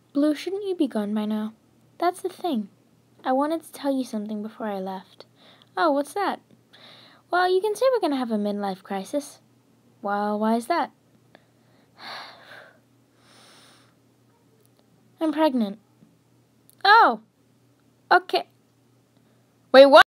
Blue, shouldn't you be gone by now? That's the thing. I wanted to tell you something before I left. Oh, what's that? Well, you can say we're going to have a midlife crisis. Well, why is that? I'm pregnant. Oh, okay. Wait, what?